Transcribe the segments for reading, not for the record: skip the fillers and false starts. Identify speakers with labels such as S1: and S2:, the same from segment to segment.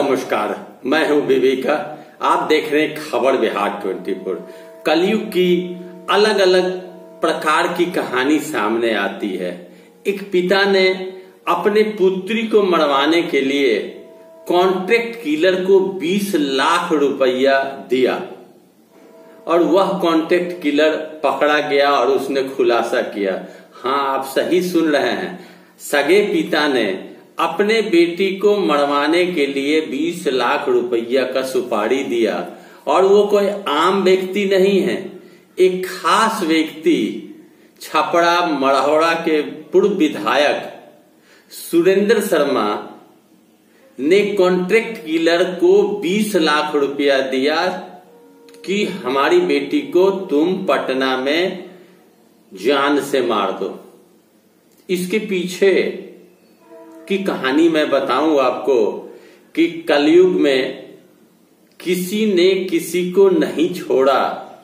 S1: नमस्कार, मैं हूं विवेका। आप देख रहे हैं खबर बिहार 24। कलयुग की अलग अलग प्रकार की कहानी सामने आती है। एक पिता ने अपने पुत्री को मरवाने के लिए कॉन्ट्रैक्ट किलर को 20 लाख रुपया दिया और वह कॉन्ट्रैक्ट किलर पकड़ा गया और उसने खुलासा किया। हाँ, आप सही सुन रहे हैं। सगे पिता ने अपने बेटी को मरवाने के लिए 20 लाख रुपया का सुपारी दिया और वो कोई आम व्यक्ति नहीं है। एक खास व्यक्ति छपरा मढ़ौरा के पूर्व विधायक सुरेंद्र शर्मा ने कॉन्ट्रैक्ट किलर को 20 लाख रुपया दिया कि हमारी बेटी को तुम पटना में जान से मार दो। इसके पीछे की कहानी मैं बताऊं आपको कि कलयुग में किसी ने किसी को नहीं छोड़ा।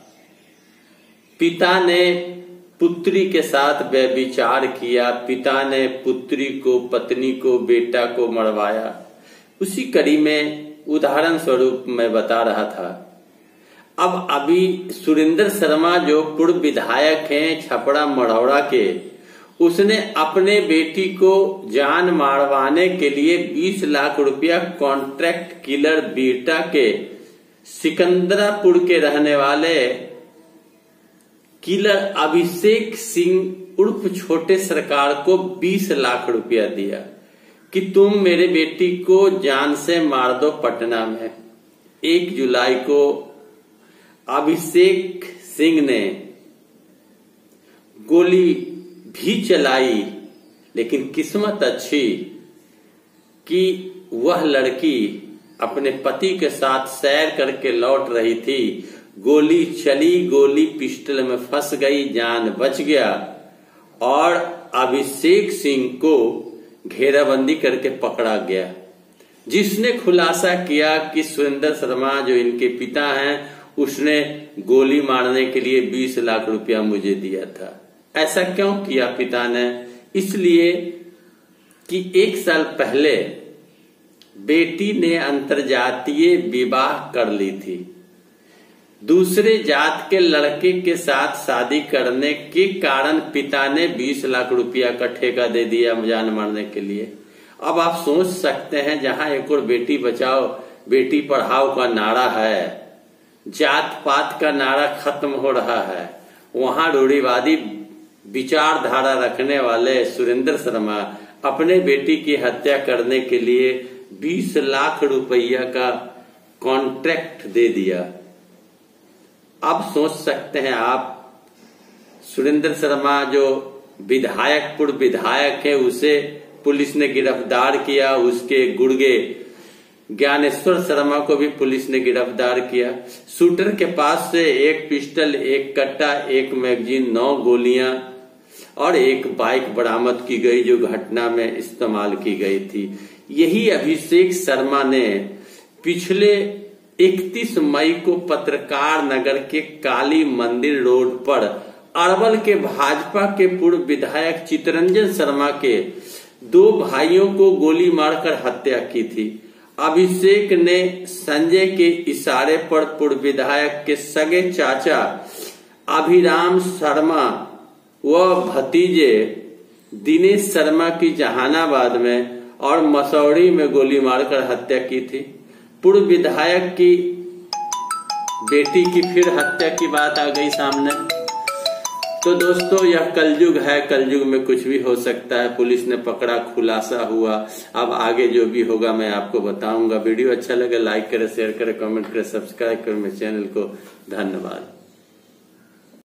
S1: पिता ने पुत्री के साथ व्यभिचार किया, पिता ने पुत्री को, पत्नी को, बेटा को मरवाया। उसी कड़ी में उदाहरण स्वरूप मैं बता रहा था। अब अभी सुरेंद्र शर्मा जो पूर्व विधायक हैं छपरा मढ़ौरा के, उसने अपने बेटी को जान मारवाने के लिए 20 लाख रुपया कॉन्ट्रैक्ट किलर बीटा के सिकंदरापुर के रहने वाले किलर अभिषेक सिंह उर्फ छोटे सरकार को 20 लाख रुपया दिया कि तुम मेरे बेटी को जान से मार दो पटना में। 1 जुलाई को अभिषेक सिंह ने गोली भी चलाई, लेकिन किस्मत अच्छी कि वह लड़की अपने पति के साथ सैर करके लौट रही थी। गोली चली, गोली पिस्टल में फंस गई, जान बच गया और अभिषेक सिंह को घेराबंदी करके पकड़ा गया, जिसने खुलासा किया कि सुरेंद्र शर्मा जो इनके पिता हैं, उसने गोली मारने के लिए 20 लाख रुपया मुझे दिया था। ऐसा क्यों किया पिता ने? इसलिए कि 1 साल पहले बेटी ने अंतरजातीय विवाह कर ली थी। दूसरे जात के लड़के के साथ शादी करने के कारण पिता ने 20 लाख रुपया का ठेका दे दिया जान मारने के लिए। अब आप सोच सकते हैं, जहां एक और बेटी बचाओ बेटी पढ़ाओ का नारा है, जात पात का नारा खत्म हो रहा है, वहां रूढ़िवादी विचारधारा रखने वाले सुरेंद्र शर्मा अपने बेटी की हत्या करने के लिए 20 लाख रुपया का कॉन्ट्रैक्ट दे दिया। अब सोच सकते हैं आप, सुरेंद्र शर्मा जो विधायक पूर्व विधायक है, उसे पुलिस ने गिरफ्तार किया। उसके गुर्गे ज्ञानेश्वर शर्मा को भी पुलिस ने गिरफ्तार किया। शूटर के पास से 1 पिस्टल, 1 कट्टा, 1 मैगजीन, 9 गोलियां और 1 बाइक बरामद की गई जो घटना में इस्तेमाल की गई थी। यही अभिषेक शर्मा ने पिछले 31 मई को पत्रकार नगर के काली मंदिर रोड पर अरवल के भाजपा के पूर्व विधायक चितरंजन शर्मा के 2 भाइयों को गोली मारकर हत्या की थी। अभिषेक ने संजय के इशारे पर पूर्व विधायक के सगे चाचा अभिराम शर्मा व भतीजे दिनेश शर्मा की जहानाबाद में और मसौड़ी में गोली मारकर हत्या की थी। पूर्व विधायक की बेटी की फिर हत्या की बात आ गई सामने। तो दोस्तों, यह कलयुग है, कलयुग में कुछ भी हो सकता है। पुलिस ने पकड़ा, खुलासा हुआ। अब आगे जो भी होगा मैं आपको बताऊंगा। वीडियो अच्छा लगे लाइक करें, शेयर करें, कमेंट करें, सब्सक्राइब करें मेरे चैनल को। धन्यवाद।